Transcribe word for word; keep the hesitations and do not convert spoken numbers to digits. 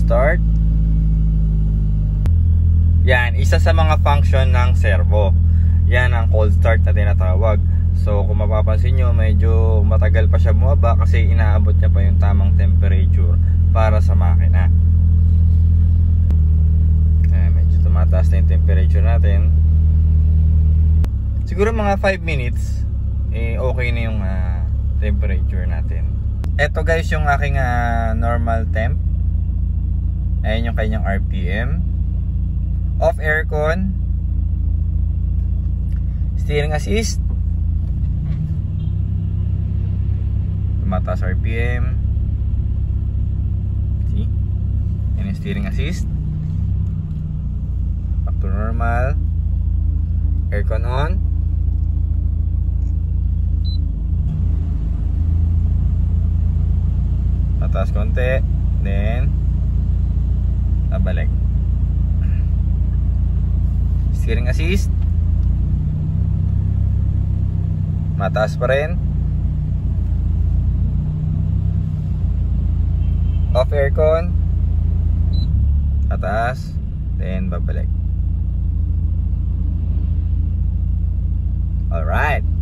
start. Yan, isa sa mga function ng servo. Yan ang cold start na tinatawag. So kung mapapansin nyo, medyo matagal pa siya bumaba kasi inaabot niya pa yung tamang temperature para sa makina. Ayan, medyo tumataas na yung temperature natin. Siguro mga five minutes eh okay na yung uh, temperature natin. Ito guys yung aking uh, normal temp. Ayan yung kanyang R P M. Off aircon. Steering assist. Tumataas R P M. See? Yan yung steering assist. Back to normal. Aircon on. Mataas konti. Then babalik. Steering assist. Mataas pa rin. Off aircon. Mataas. Then babalik. Alright.